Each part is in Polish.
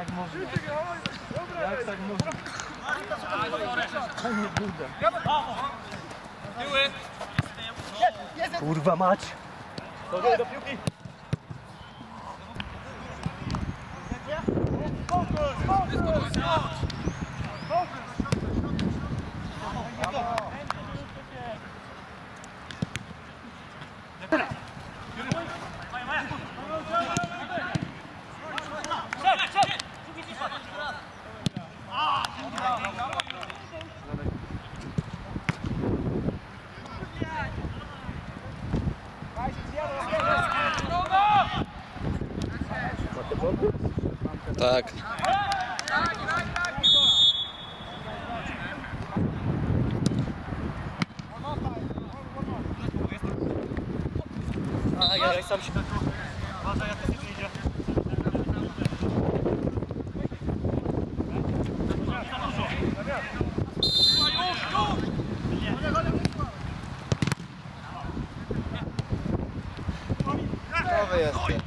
tak można? Jak tak można? Nie budę. Kurwa mać! Do piłki! Tak. A ja sam się... Uważaj, jak to nie idzie. To wy jesteście.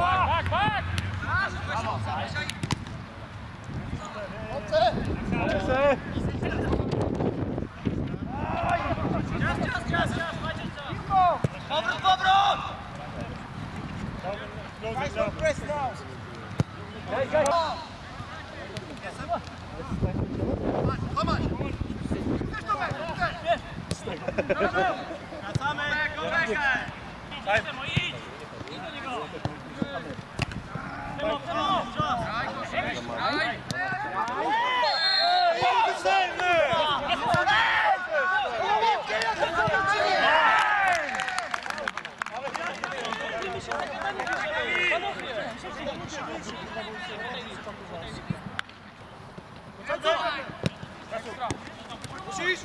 Musisz!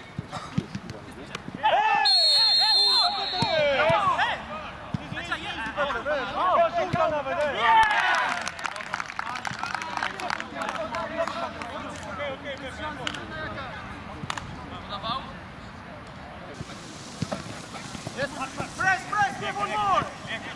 Press, press, give one more!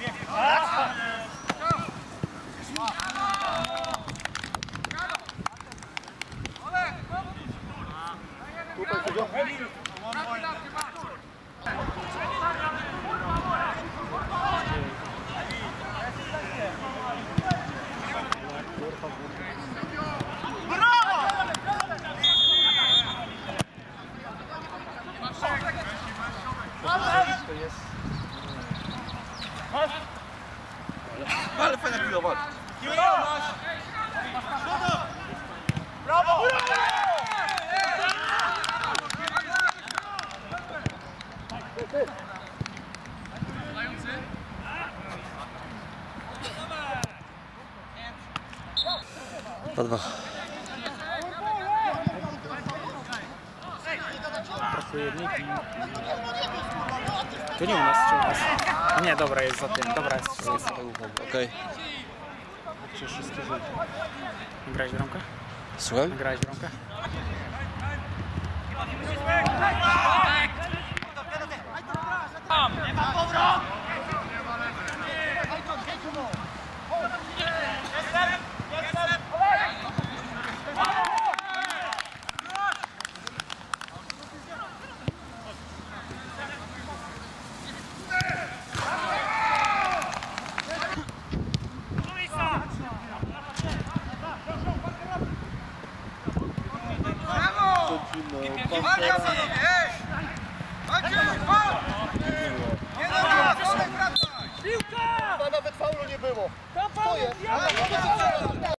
Ale fajna piła, walcz. Brawo! Po dwa. To nie u nas, czy u nas? Nie, dobra, jest za tym. Dobra, jest za Okej. wszystkie żółte. Grałeś w bramkę? Słucham? Grałeś w bramkę? Piłka! Nawet faulu nie było. To jest?